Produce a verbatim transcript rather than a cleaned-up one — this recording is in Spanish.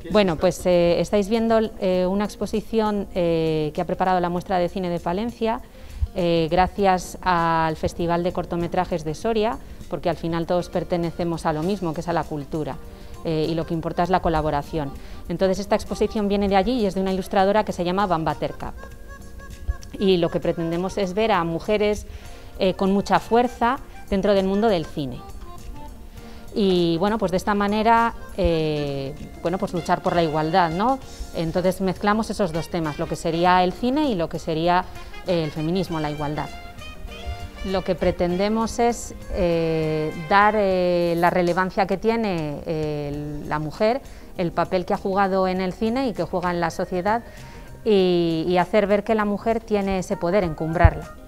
Bueno, pues eh, estáis viendo eh, una exposición eh, que ha preparado la Muestra de Cine de Palencia, eh, gracias al Festival de Cortometrajes de Soria, porque al final todos pertenecemos a lo mismo, que es a la cultura, eh, y lo que importa es la colaboración. Entonces esta exposición viene de allí y es de una ilustradora que se llama Van Buttercup. Y lo que pretendemos es ver a mujeres eh, con mucha fuerza dentro del mundo del cine. Y bueno, pues de esta manera, eh, bueno, pues luchar por la igualdad, ¿no? Entonces mezclamos esos dos temas, lo que sería el cine y lo que sería eh, el feminismo, la igualdad. Lo que pretendemos es eh, dar eh, la relevancia que tiene eh, la mujer, el papel que ha jugado en el cine y que juega en la sociedad, y, y hacer ver que la mujer tiene ese poder, encumbrarla.